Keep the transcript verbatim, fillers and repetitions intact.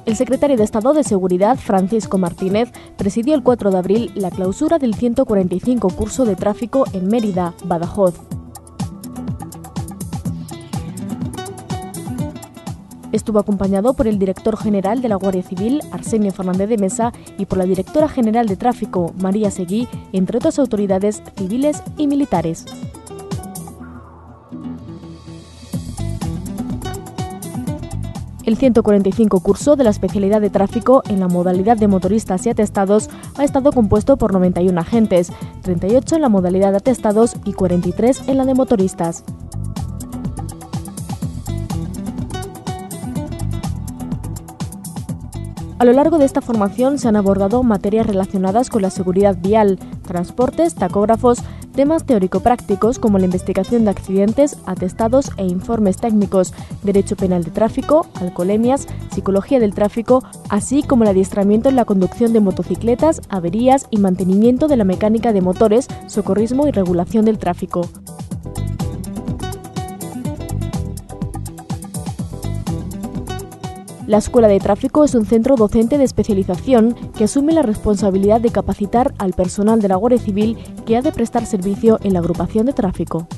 El secretario de Estado de Seguridad, Francisco Martínez, presidió el cuatro de abril la clausura del ciento cuarenta y cinco curso de tráfico en Mérida, Badajoz. Estuvo acompañado por el director general de la Guardia Civil, Arsenio Fernández de Mesa, y por la directora general de Tráfico, María Seguí, entre otras autoridades civiles y militares. El ciento cuarenta y cinco curso de la especialidad de tráfico en la modalidad de motoristas y atestados ha estado compuesto por noventa y uno agentes, treinta y ocho en la modalidad de atestados y cuarenta y tres en la de motoristas. A lo largo de esta formación se han abordado materias relacionadas con la seguridad vial, transportes, tacógrafos, temas teórico-prácticos como la investigación de accidentes, atestados e informes técnicos, derecho penal de tráfico, alcoholemias, psicología del tráfico, así como el adiestramiento en la conducción de motocicletas, averías y mantenimiento de la mecánica de motores, socorrismo y regulación del tráfico. La Escuela de Tráfico es un centro docente de especialización que asume la responsabilidad de capacitar al personal de la Guardia Civil que ha de prestar servicio en la agrupación de tráfico.